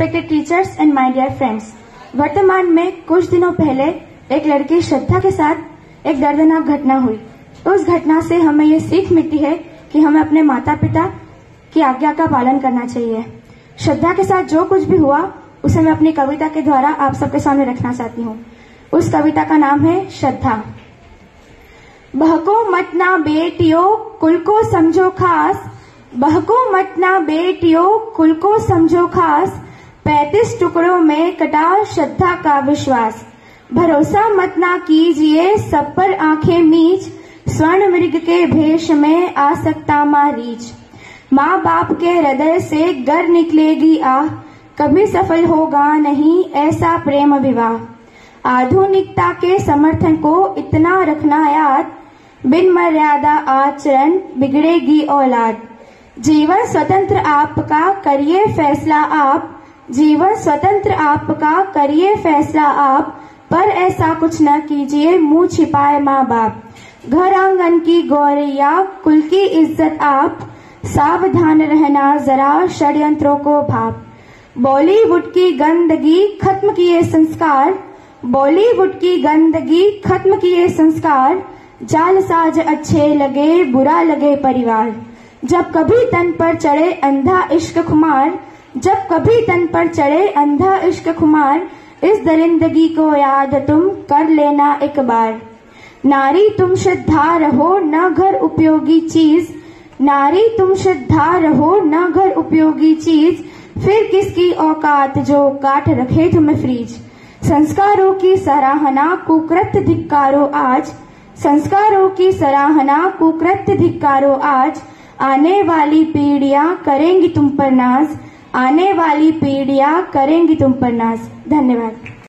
Respected teachers and my dear friends, वर्तमान में कुछ दिनों पहले एक लड़की श्रद्धा के साथ एक दर्दनाक घटना हुई। तो उस घटना से हमें ये सीख मिलती है कि हमें अपने माता पिता की आज्ञा का पालन करना चाहिए। श्रद्धा के साथ जो कुछ भी हुआ उसे मैं अपनी कविता के द्वारा आप सबके सामने रखना चाहती हूँ। उस कविता का नाम है श्रद्धा। बहको मत ना बेटियों, कुल को समझो खास। बहको मत ना बेटियों, कुल को समझो खास। 35 टुकड़ों में कटा श्रद्धा का विश्वास। भरोसा मत ना कीजिए सब पर आंखें मीच। स्वर्ण मृग के भेष में आ सकता मारीच। माँ बाप के हृदय से गर निकलेगी आह। कभी सफल होगा नहीं ऐसा प्रेम विवाह। आधुनिकता के समर्थन को इतना रखना याद। बिन मर्यादा आचरण बिगड़ेगी औलाद। जीवन स्वतंत्र आपका, करिए फैसला आप। जीवन स्वतंत्र आपका, करिए फैसला आप। पर ऐसा कुछ न कीजिए मुंह छिपाए माँ बाप। घर आंगन की गौरैया, कुल की इज्जत आप। सावधान रहना जरा षड्यंत्रों को भाप। बॉलीवुड की गंदगी खत्म किए संस्कार। बॉलीवुड की गंदगी खत्म किए संस्कार। जालसाज अच्छे लगे बुरा लगे परिवार। जब कभी तन पर चढ़े अंधा इश्क खुमार। जब कभी तन पर चढ़े अंधा इश्क खुमार। इस दरिंदगी को याद तुम कर लेना एक बार। नारी तुम श्रद्धा रहो न घर उपयोगी चीज। नारी तुम श्रद्धा रहो न घर उपयोगी चीज। फिर किसकी औकात जो काट रखे तुम्हें फ्रीज। संस्कारों की सराहना कुकृत्य धिक्कारो आज। संस्कारों की सराहना कुकृत्य धिक्कारो आज। आने वाली पीढ़ियां करेंगी तुम पर नाज। आने वाली पीढ़ियां करेंगी तुम पर नाज। धन्यवाद।